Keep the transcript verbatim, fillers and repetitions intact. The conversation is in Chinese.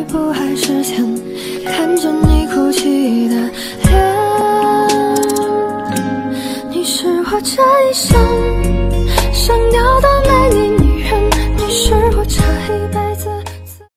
不还之前，看着你哭泣的脸，你是我这一生想要的